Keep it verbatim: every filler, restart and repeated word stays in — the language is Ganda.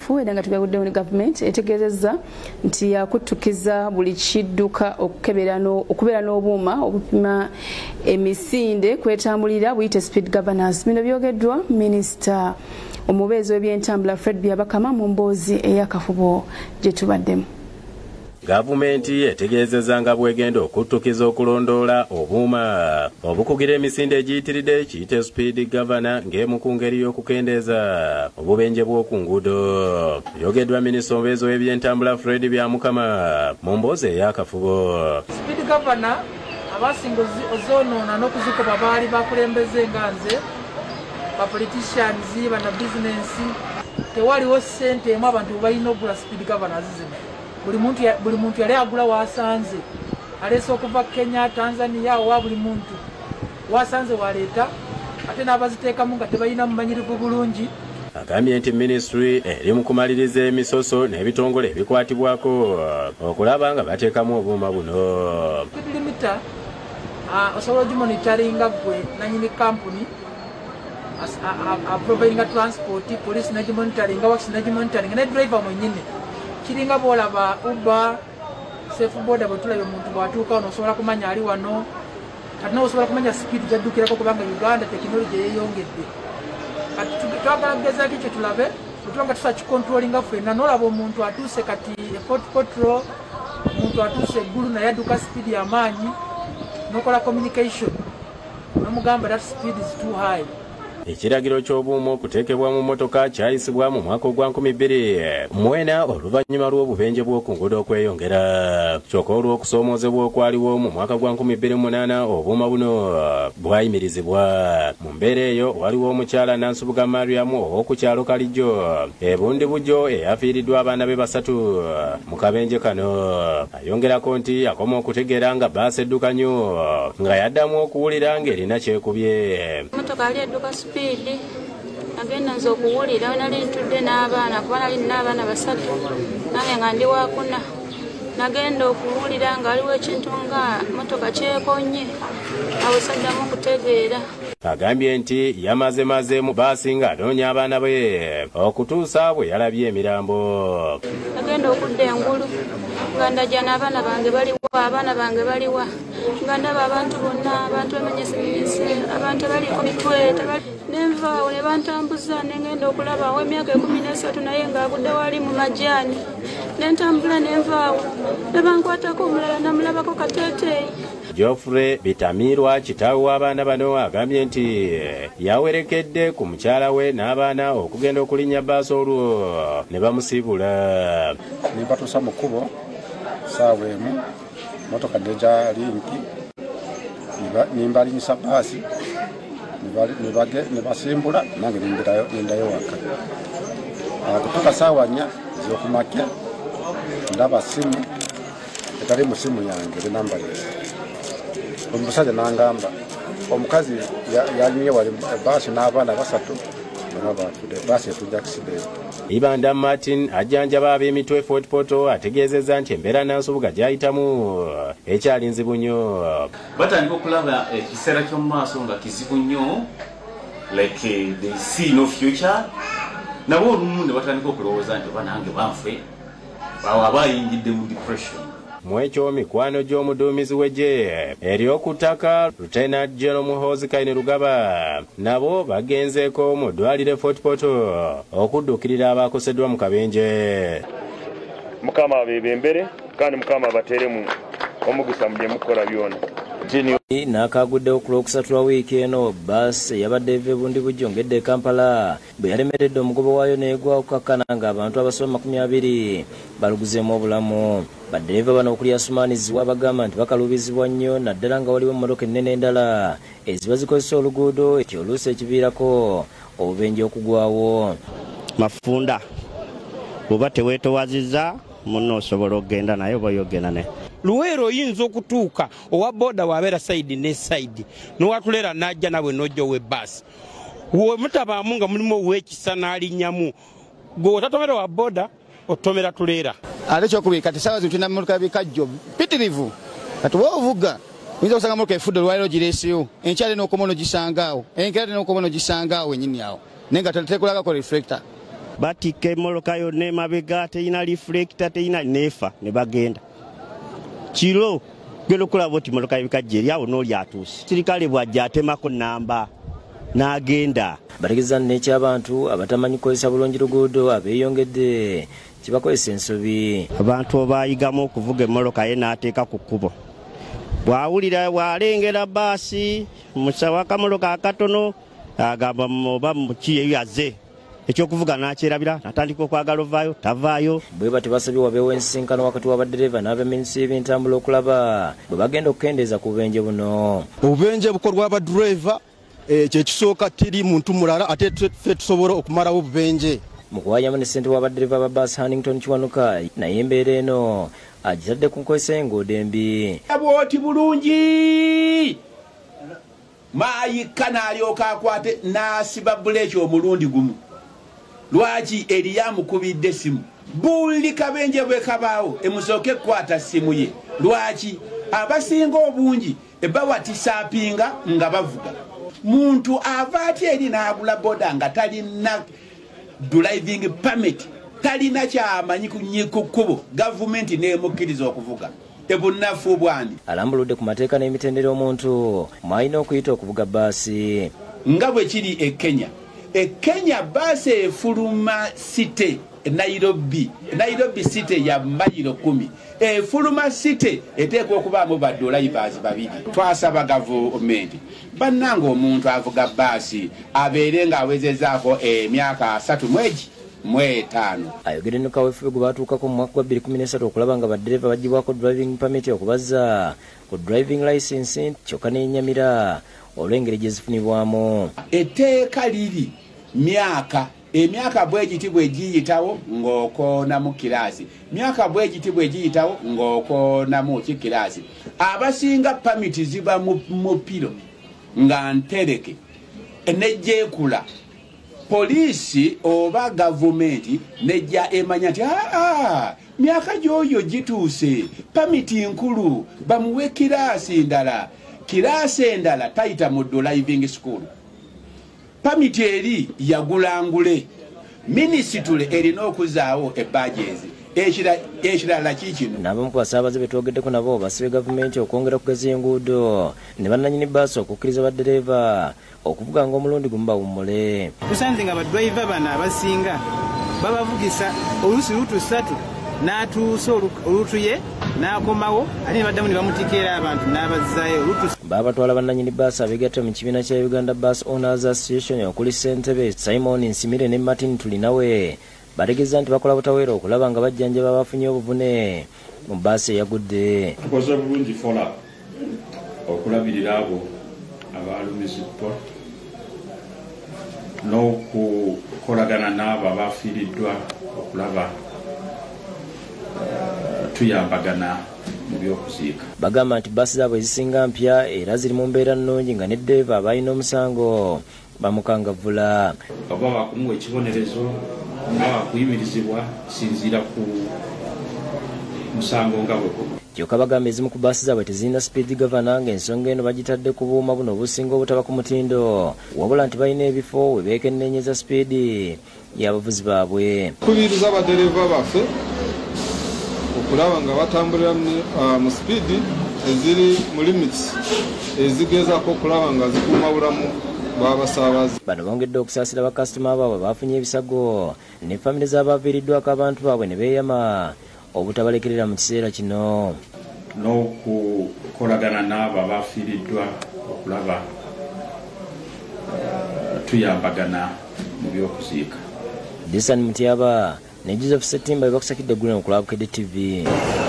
fu era nga tugaguddewo ne gavumenti etegeezezza nti yakuttukiza buli kidduka okubeera n'obuuma obupima emisinde kwetambulira buyite speed governance. Bino byogeddwa minisita omubeezi w'ebyentambula Fred Byabakama mu mboozi ey'akafubo gye tubaddemu. Gavumenti etegeezezza nga bwegenda okuttukiza okulondoola obuuma obukugira emisinde egiyitiridde kiyite speed governor ng'emu ku ngeri y'okukendeeza obubenje bw'oku nguudo. Byogeddwa minisita omubeezi w'ebyentambula Fred Byamukama mu mboozi ey'akafubo. Speed governor abasinga ozoonoona n'okuzikuba baali bakulembeze nga nze ba politicians bana business tewaliwo ssente emu abantu balina okugula speed governors zino. Buli muntu buli muntu yali agula wasanze alese okuva Kenya Tanzania wa buli muntu wasanze waleeta ate n'abaziteekamu nga tebalina mumanyirivu bulungi. Agambye nti ministry eri mu kumaliriza emisoso n'ebitongole ebikwatibwako okulaba nga bateekamu obuuma buno. Speed limiter osobola ogimonitoringa gwe nanyini company providing transport police nagimonitoringa works nagimonitoringa ne driver mwennyini. Kiringa bolaba Uber safe border bwetulabye omuntu bwatuuka ono osobola kumanya ali wano kati osobola kumanya speed gyaddukirako kubanga Uganda tekinologi yeeyongedde. Kati twagala kugezaako ekyo tulabe bwetuba nga tusa kikontrolinga ffenna n'olaba omuntu atuuse kati efort potro omuntu atuuse eggulu naye adduka speed y'amaanyi n'okola communication n'omugamba that speed is too high. Ekiragiro ky'obuuma okuteekebwa mu mmotoka kyayisibwa mu mwaka ogwa nkumi bbiri mwena oluvannyuma lw'obubenje bw'oku nguudo okweyongera. Kyokka olw'okusoomoozebwa okwaliwo mu mwaka gwa nkumi bbiri munaana obuuma buno bwayimirizibwa. Mu mbeera eyo waliwo omukyala Nansubuga Mariam ow'oku kyalo Kalijjo e Bundi Bujjo eyafiiriddwa abaana be basatu mu kabenje kano. Ayongerako nti yakoma okutegeera nga bbaasi edduka nnyo nga yaddamu okuwulira ng'erina kyekubye. Speed agenda nze okuwulira nali ntudde n'abaana kuba nali n'abaana basatu nange nga ndi wakuna nagenda okuwulira nga waliwo ekintu nga motoka kyekonye awo saddamu okutegeera. Agambye nti yamazemaze mu baasi ng'anoonya abaana be okutuusa bwe yalabye emirambo. Nagenda okudda engulu nga ndajja n'abaana bange baliwa abaana bange baliwa nga ndaba abantu bonna abantu bamenyeseminyese abantu baliko mitwe nenvaawo ne bantambuza nengenda okulaba awo emyaka ekumi n'esatu naye ng'agudde wali mu majaani nentambula nenvaawo ne bankwatako omulala namulabako kateeteeyi. Geoffrey Bitamirwa kitaawe w'abaana bano agambye nti yawerekedde ku mukyala we n'abaana okugenda okulinnya bbaasi olwo ne bamusiibula. Ne batuusa mu kkubo ssaawa emu motoka neja linki nimbalinyisa bbaasi ne basimbula nange nendayo waka. Kutuuka ssaawa nnya ez'okumakya ndaba simu etali mu simu yange enamba leero. Omusajja n'angamba omukazi yalinye wali bbaasi n'abaana basatu bafudde bbaasi etujja accident. Ibanda Martin ajjanjaba ab'emitwe Fort Poto ategeezezza nti embeera Nansubuga gy'ayitamu ekyali nzibu nnyo. Batandika okulaba ekiseera ky'omu maaso nga kizibu nnyo like they see no future. Nabo olumu ne batandika okulowooza nti oba nange banfe awo abayingidde mu depression. Mwekyo mikwano gy'omuduumizi w'eggye ery'okuttaka Lieutenant General Muhoozi Kainerugaba nabo bagenzeeko mu ddwaliro Fort Poto okuddukirira abaakoseddwa mu kabenje. Mukama abebembere kandi Mukama abateeremu omugisa mu bye mukola byonna. N'akaguddewo ku lwokusatu lwa wiiki eno bbaasi eyabadde eva e Bundi Bujjo ng'edda e Kampala bwe yalemeredde omugobo waayo n'egwa okukakkana ng'abantu abasoba makumi abiri baluguzeemu obulamu. Baddereeva bano okuli asumaanizibwa bagamba nti bakaluubizibwa nnyo naddala nga waliwo emmotoka ennene endala eziba zikozesa oluguudo ekyo oluusi ekiviirako obubenje okugwawo. Mafunda bw'oba teweetowazizza munno osobola okgenda naye oba yogenda ne Luwero oyinza okutuuka owa boda wabeera sayidi ne sayidi n'owatulera n'ajja nawe n'ojja ow'ebbaasi we mutabaamu nga mulimu ow'ekisa n'alinnyamu gwe otatomera wa boda otomera tuleera. Ate kyokubiri kati ssaawa zino tulina emmotoka bikajjo mpitirivu kati wovuga oyinza okusanga emmotoka efudde olwaliro gireeseyo enkyale n'okoma onogisangaawo enkeera n'okoma onogisangaawo ennyini awo naye nga tekulagako reflector batika emmotoka yonna emabega teyina reflector teyina nefa ne bagenda kiro genda okulaba oti emmotoka ebikajja eri awo n'oli atuuse sirikale bwajja atemako namba n'agenda. Bategeeza n'ekyabantu abatamanyi kukozesa bulungi luguudo abeeyongedde kibakozesa ensobi. Abantu obaayigamu okuvuga emmotoka ye n'ateeka ku kkubo bw'awulira bw'alengera baasi musawo akamotoka akatono agamba oba muki eyaze ekyokuvuga n'akyerabira natandika okwagala ovaayo tavaayo. Bwe bati basabye wabeewo ensinkano wakati w'abadereva n'abaminisitule y'ebyentambula okulaba bwe bagenda okukendeeza ku bubenje buno. Obubenje bukolwa abadereva kyekisooka teri muntu mulala ate ffe tusobola okumalawo obubenje. Mu kuwaayamu ne ssente w'abadereva ba baasi Hannington Kiwanuka naye embeera eno agitadde ku nkozesa y'enguudo embi. Bwoti bulungi maayika n'alyoka akwate n'asiba buleeki omulundi gumu. Lwaki eri yamukubidde simu buli kabenje bwe kabaawo emusooke ekwata simu ye. Lwaki abasinga obungi ebawatisapinga nga bavuga. Muntu ava ati eri n'agula boda nga talina driving permit talina kyamanyi ku kkubo gavumenti n'emukkiriza okuvuga. Ebunafu bwani alambuludde ku mateeka n'emitendera omuntu mwalina okuyita okuvuga baasi nga bwe kiri e Kenya. E Kenya baasi efuluma site Nairobi Nairobi site ya mayiro kumi efuluma site eteekwa okubaamu badolaivazi babiri. Twasaba gavumenti bannanga omuntu avuga baasi abeere ng'awezezaako emyaka asatu mwegi mwetaano. Ayogedde ne kaweefube gwe baatuukako mu mwaka gwa bbiri kumi n'esatu okulaba nga baddereva bagibwako driving permit okubaza ku driving license kyokka n'ennyamira olw'engeri gye zifunibwamu. Etteeka liri myaka emyaka bwegiti bwegiyitawo ng'okoona mu kiraasi myaka bwegiti bwegiyitawo ng'okoona mu kikiraasi. Abasinga pamiti ziba mu piro nga ntereke nejjeekula poliisi oba gavumenti nejja emanya nti aa myaka gy'oyo gituuse pamiti nkulu bamuwe kiraasi ndala kiraasi endala tayita mu driving school. Pamiti eri yagulangule minisitule erina okuzaawo ebajezi ekirala kikino. N'abamu ku basaabaze be twogeddeko nabo basabye gavumenti okwongera okugaziya enguudo ne bannannyini baasi okukkiriza baddereva okuvuga ng'omulundi gumu bawummule. Tusanze nga badriva bano abasinga babavugisa oluusi luutu ssatu n'atuusa oluutu ye n'akomawo ate ne baddamu ne bamutikeera abantu n'abazzaayo oluutu. Baabatwala bannannyini baasi abeegatta mu kibiina kya Uganda Bus Owners Association okuli Ssentebe Simon Nsimire ne Martin Tulinawe bategeeza nti bakola butaweera okulaba nga bajjanjaba abafunye obuvune mu baasi eyagudde. Tukoze bulungi fola okulabirira abo abalumiziddwa n'okukolagana n'abo abafiiriddwa okulaba tuyambagana mu by'okuziika. Bagamba nti baasi zaabwe ezisinga mpya era ziri mu mbeera nnungi nga ne ddeeva abalina omusango bamukangavvula. Oba wakumuwa ekibonerezo nga wakuyimirizibwa sinziira ku musango nga bwe guba. Kyokka bagamba ezimu ku baasi zaabwe tezirina speed governor ng'ensonga eno bagitadde ku buuma buno obusinga obutaba ku mutindo wabula nti balina ebifo we beekenneenyeza sipiidi y'abavuzi baabwe. Kubiriza abadereva baffe okulaba nga batambulira mu sipiidi eziri mu limits ezigezaako okulaba nga zikuuma bulamu bw'abasaabaze. Bano bongedde okusaasira bakasitoma baabwe baafunye ebisago ne famire z'abaaviiriddwako abantu baabwe ne beeyama obutabalekerera mu kiseera kino. N'okukolagana n'abo abafiiriddwa okulaba tuyambagana mu by'okuziika. Disan Mutyaba ne Joseph Settimba bakusakidde eggulu ku K D T V.